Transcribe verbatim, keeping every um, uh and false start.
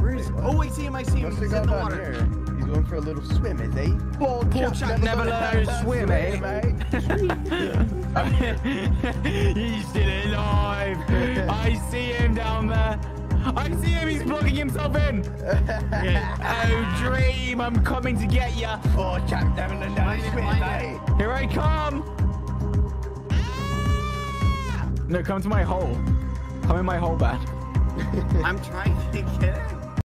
Where is? Oh, I see him. I see him. He's in the water. Here. He's going for a little swim, is he? Pork chop never learned to swim, eh? He's still alive. I see him down there. I see him. He's blocking himself in. Oh, dream. I'm coming to get you. Oh, chap, never learned how to swim, eh? Here I come. No, come to my hole. Come in my hole, Bad. I'm trying to get it.